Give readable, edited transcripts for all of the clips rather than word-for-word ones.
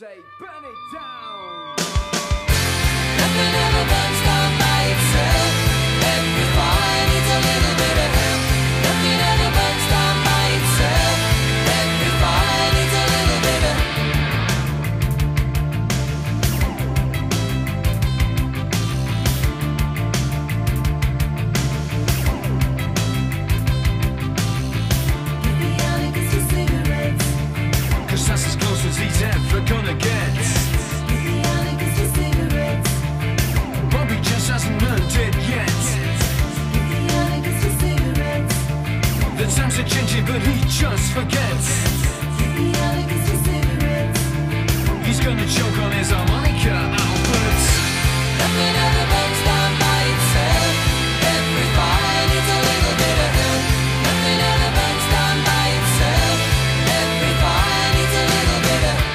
say burn it down. Nothing ever burns down by itself. Every fire needs a little bit of help. Nothing ever burns down by itself. Every fire needs a little bit of Give the Alex to cigarettes, 'Cause that's as close as he's ever gonna get. give the Alex to cigarettes, Bobby just hasn't learned it yet. give the Alex to cigarettes, The times are changing but he just forgets. give the Alex to cigarettes. He's gonna choke on his harmonica, Albert. Nothing ever burns down by itself. Every fire needs a little bit of help. Nothing ever burns down by itself. Every fire needs a little bit of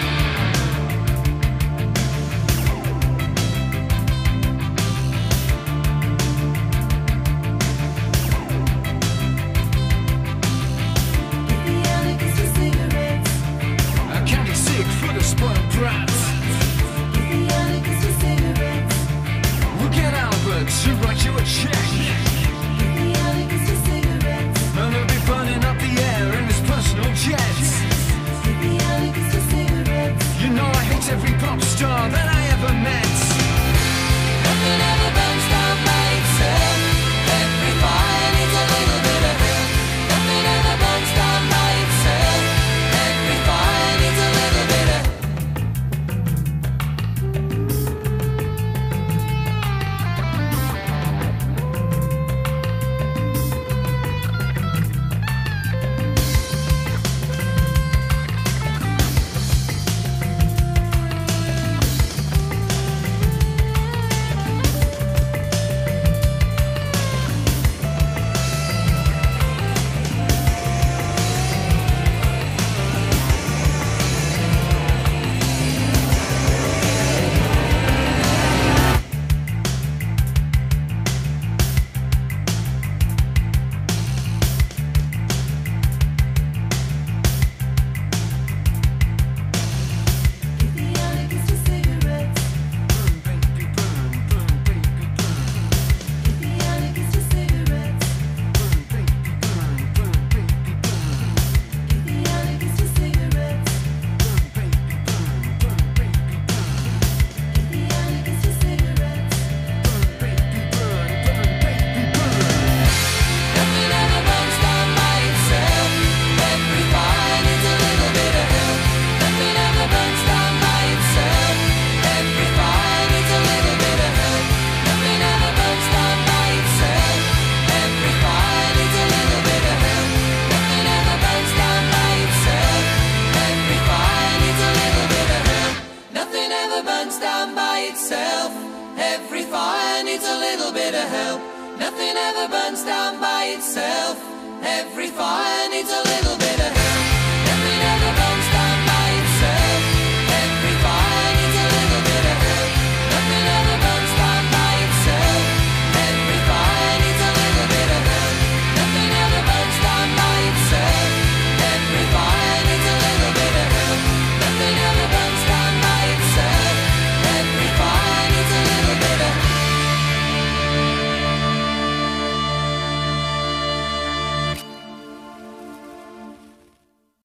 Give the Alex to cigarettes, A county sick for the spoiled brat. give the Alex to cigarettes, We'll get Albert to write you a check. give the Alex to cigarettes, And he'll be burning up the air in his personal jet. give the Alex to cigarettes. You know I hate every pop star that I ever met. Nothing ever burns down by itself. Every fire needs a little bit of help. Nothing ever burns down by itself. Every fire needs a little bit of give the Alex to cigarettes, Burn, baby, burn, burn, baby, burn. give the Alex to cigarettes, Burn, baby, burn, burn, baby, burn. give the Alex to cigarettes, Burn, baby, burn, burn, baby, burn. give the Alex to cigarettes. Burn, baby, burn, burn, baby, burn. Nothing ever burns down by itself. Every fire needs a little bit of help. Nothing ever burns down by itself. Every fire needs a little bit of help. Nothing ever burns down by itself. Every fire needs a little bit of help. Nothing ever burns down by itself. Every fire needs a little bit of help. Nothing ever burns down by itself. Every fire needs a little bit of help. Nothing ever burns down by itself. Every fire needs a little bit of help.